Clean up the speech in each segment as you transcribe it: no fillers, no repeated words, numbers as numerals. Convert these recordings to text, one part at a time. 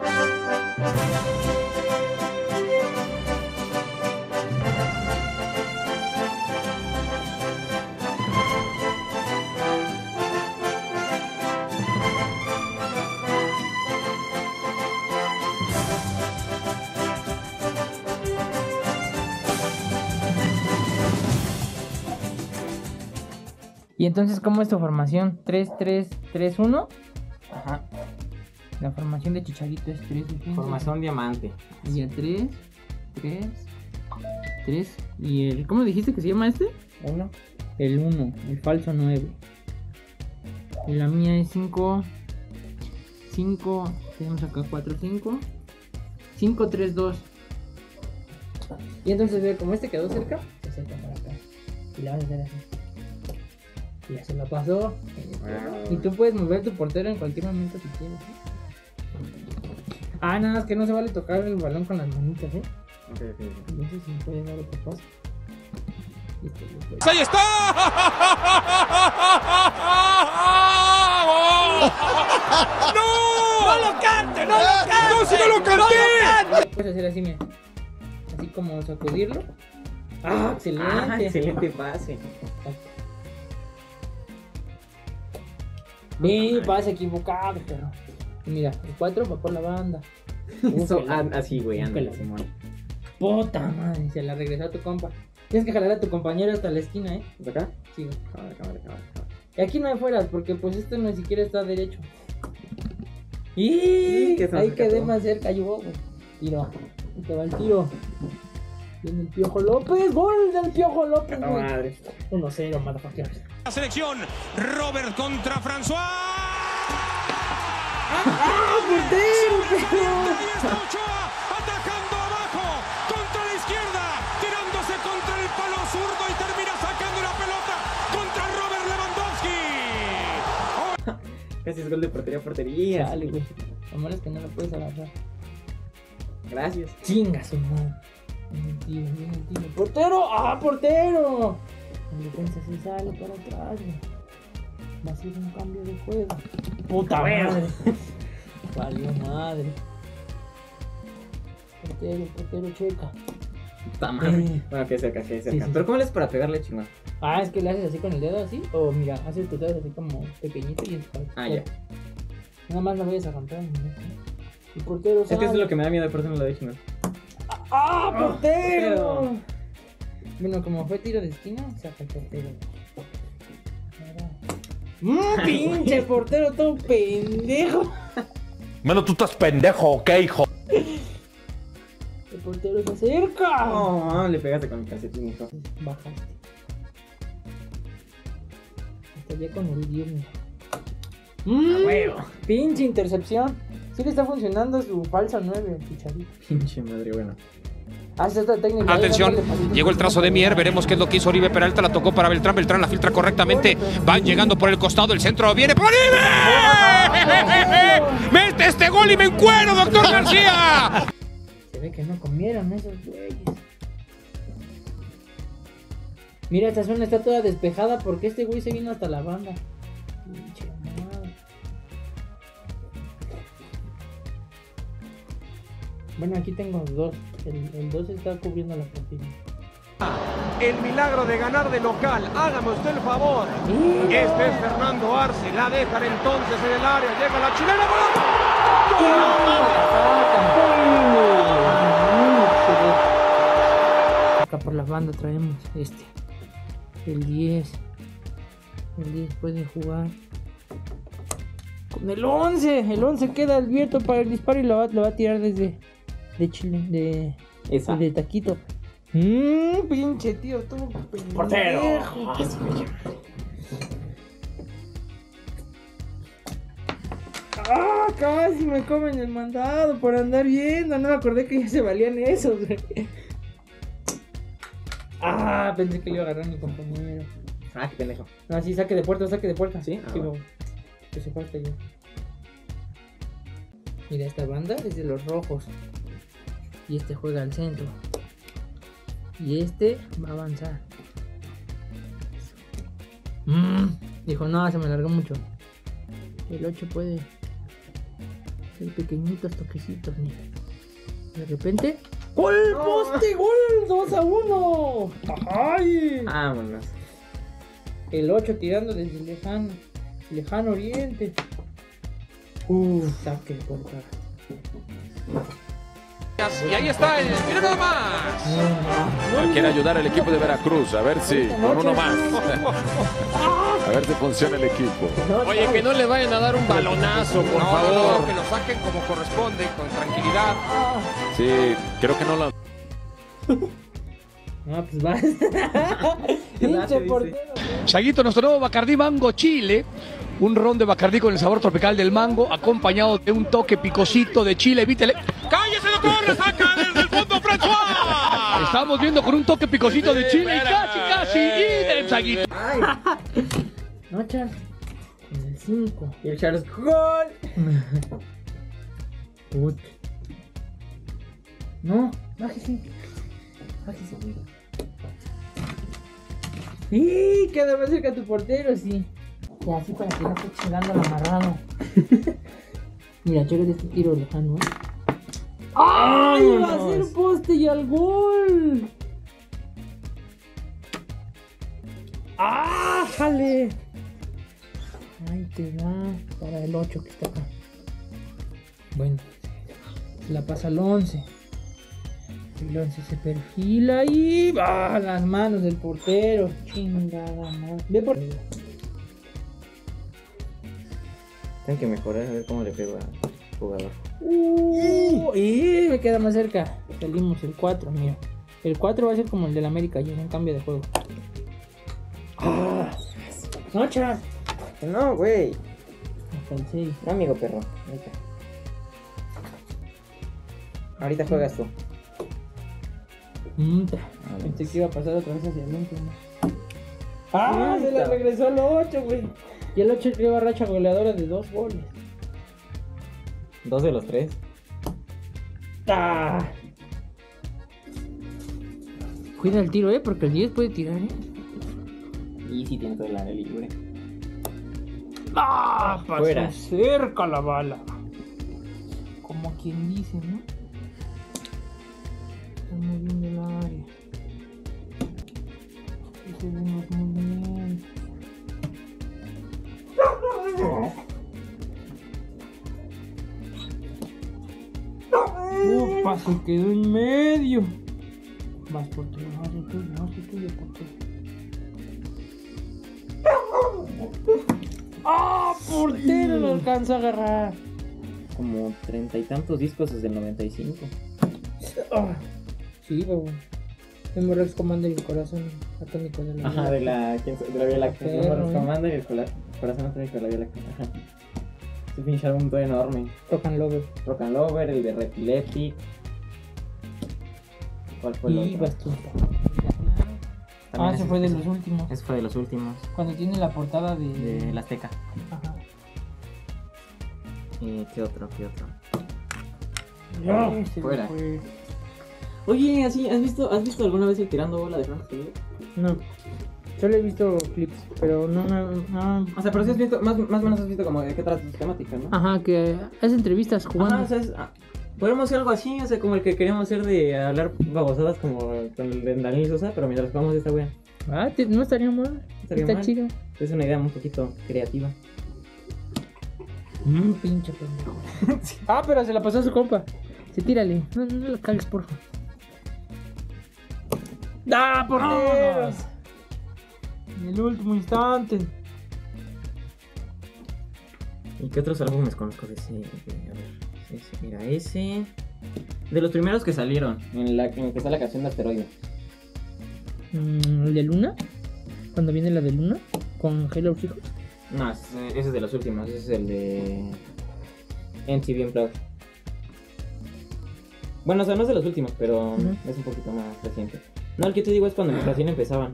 Y entonces, ¿cómo es tu formación? 3-3-3-1. Ajá. La formación de Chicharito es 3 defensas. Formación diamante. Y el 3. Y el... ¿Cómo dijiste que se llama este? 1. El 1, el falso 9. Y la mía es 5. Tenemos acá 4-5. 5-3-2. Y entonces ve, como este quedó cerca, se acerca para acá. Y la vas a hacer así. Y ya se la pasó. Y tú puedes mover tu portero en cualquier momento si quieres, ¿eh? Ah, nada más que no se vale tocar el balón con las manitas, ¿eh? Okay. Entonces si puedes dar otro paso. ¡Ahí está! ¡No! ¡No lo cante! ¡No lo cante! ¡No, si no lo canté! Puedes hacer así, mira. Así como sacudirlo. ¡Ah, excelente! Ah, excelente pase. Pase equivocado, perro. Y mira, el 4 va por la banda. Eso, así, güey, anda, Simón. Puta madre, se la regresó a tu compa. Tienes que jalar a tu compañero hasta la esquina, ¿eh? ¿De acá? Sí, güey. Cámara. Y aquí no hay fueras, porque pues este ni siquiera está derecho. Y ahí quedé más cerca, yo, güey. Tiro. Ahí te va el tiro. Viene el Piojo López. ¡Gol del Piojo López, güey! Madre. 1-0, motherfuckers. La selección, Robert contra François. ¡Portero! Ahí está Ochoa, atacando abajo, contra la izquierda, tirándose contra el palo zurdo y termina sacando la pelota contra Robert Lewandowski. Casi es gol de portería a portería. Dale, güey. Lo malo es que no lo puedes agarrar. Gracias. Chinga su madre. Viene el tiro. ¡Portero! ¡Ah, portero! La defensa se sale para atrás, güey. Va a ser un cambio de juego. ¡Puta madre! Valió madre. Portero checa. Puta madre. Bueno, que cerca. Sí. Pero ¿cómo le haces para pegarle, chingón? Ah, es que le haces así con el dedo así. O mira, haces tu dedo así como pequeñito y es para... Ya. Nada más la vayas a romper. Y portero Es que eso es lo que me da miedo, por eso no lo dije, chingón. ¡Ah, portero! Bueno, como fue tiro de esquina, saca el portero. ¡Pinche portero todo pendejo! Bueno, tú estás pendejo, ¿ok, hijo? El portero se acerca. No, le pegaste con el calcetín, hijo. Bajaste. Estaría con el viernes. Huevo. Pinche intercepción. Sí le está funcionando su falsa 9, Chicharito. Pinche madre, bueno. Esta técnica. Atención, llegó el trazo de Mier, veremos qué es lo que hizo Oribe Peralta, la tocó para Beltrán, Beltrán la filtra correctamente, van llegando por el costado, el centro viene por Oribe. ¡Mete este gol y me encuero, doctor García! Se ve que no comieron esos güeyes. Mira, esta zona está toda despejada porque este güey se vino hasta la banda. Pinche madre. Bueno, aquí tengo dos. El 2 está cubriendo la cortina. El milagro de ganar de local, hágame usted el favor. Este es Fernando Arce, la dejan entonces en el área, llega la chilena. Acá por la banda traemos el 10. El 10 puede jugar con el 11. El 11 queda abierto para el disparo y lo va a tirar desde Chile, de taquito. Pinche tío, todo pendejo. Portero. Casi me comen el mandado por andar viendo. No me acordé que ya se valían esos, güey. Pensé que le iba a agarrar a mi compañero. Qué pendejo. No, sí, saque de puerta. ¿Sí? Bueno. Que se falta yo. Mira, esta banda es de los rojos. Y este juega al centro. Y este va a avanzar. Dijo, no, se me alargó mucho. El 8 puede Hay pequeñitos toquecitos, mira. De repente. ¡Gol! ¡Poste! ¡Gol! 2-1. ¡Ay! Vámonos. El 8 tirando desde el lejano oriente. Saque por cara. Y ahí está el... ¡Mira nada más! Quiere ayudar al equipo de Veracruz. A ver si con uno más. A ver si funciona el equipo. Oye, que no le vayan a dar un balonazo, por favor. Que lo saquen como corresponde, con tranquilidad. Sí, creo que no lo... Ah, pues vas. Pinche portero. Chaguito, nuestro nuevo Bacardí Mango Chile. Un ron de Bacardí con el sabor tropical del mango, acompañado de un toque picosito de chile. Evítele. ¡Cállese, doctor! ¡Le saca desde el fondo François! Estamos viendo con un toque picosito de chile y casi. Y del Chaguito. No, Charles. En el 5. Y el Charles, ¡gol! Put. No, bájese. ¡Y! Queda más cerca a tu portero, sí. Y así para que no esté chingando al amarrado. Mira, chécate este tiro lejano, ¿eh? ¡Ay! Va a ser poste y al gol. ¡Ah! ¡Jale! Ahí te va. Para el 8 que está acá. Bueno. Se la pasa al 11. El 11 se perfila y va a las manos del portero. Chingada madre. Ve por... Tengo que mejorar a ver cómo le pego al jugador. Y me queda más cerca. Salimos el 4, mira. El 4 va a ser como el del América, ya en cambio de juego. No, Chas. No, güey. Hasta el 6. No, amigo perro. Ahorita juegas tú. Pensé que iba a pasar otra vez hacia el último. Se la regresó al 8, güey. Y el 8 lleva racha goleadora de 2 goles. 2 de los 3. Cuida el tiro, porque el 10 puede tirar, Y si tiene todo el área libre. Pasó Fuera. cerca la bala. Como quien dice, ¿no? Estamos viendo el área. Y seguimos muy bien. Se quedó en medio. Vas por tu, tuyo, portero lo alcanza a agarrar. Como 30 y tantos discos desde el 95. Sí, pero el Rex Commander y el corazón atómico de la Ajá, de la Vía Láctea. El Rex Commander y el corazón atómico de la Vía Láctea. Ajá. Ese pinche álbum todo enorme. Rock and Lover, el de Repiletic. ¿Cuál fue el otro? Vas tú. Ese fue de los últimos. Ese fue de los últimos. Cuando tiene la portada de la Azteca. Ajá. ¿Qué otro? Fuera. Oye, ¿has visto alguna vez el tirando bola de Frank Stallone? No. Solo he visto clips, pero no. O sea, pero sí has visto, más o menos has visto como de qué trata su temática, ¿no? Ajá, que hace entrevistas jugando. Ajá, o sea, podemos hacer algo así, o sea, como el que queríamos hacer de hablar babosadas como con el de Daniel Sosa, pero mientras jugamos esta wea. No estaría mal. Está chido. Es una idea un poquito creativa. Pinche pendejo. Pero se la pasó a su compa. Sí, tírale. No la cagues, porfa. ¡Porteros! En el último instante. ¿Y qué otros álbumes conozco de ese? A ver, mira, ese. De los primeros que salieron, en el que está la canción de Asteroide. ¿El de Luna? Cuando viene la de Luna, con Hello Hijos. No, ese es de los últimos, ese es el de MTV Unplugged. Bueno, o sea, no es de los últimos, pero es un poquito más reciente. No, el que te digo es cuando recién empezaban.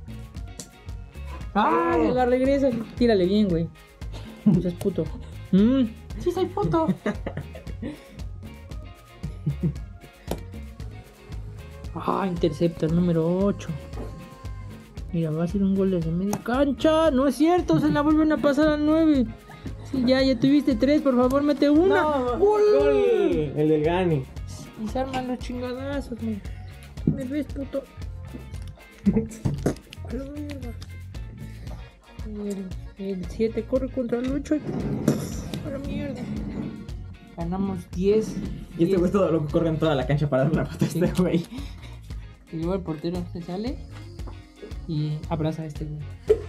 La regresa. Tírale bien, güey. No seas puto. Sí, soy puto. Intercepta el número 8. Mira, va a ser un gol desde media cancha. No es cierto, se la vuelven a pasar al 9. Sí, Ya tuviste 3, por favor, mete una. No, ¡Gol! gol. El del Gani. Y se arman los chingadazos, mira. ¿Me ves, puto? A la mierda. El 7 corre contra el 8. A la mierda. Ganamos 10. Y este güey todo loco corre en toda la cancha para dar una pata a este güey. Y luego el portero se sale y abraza a este güey.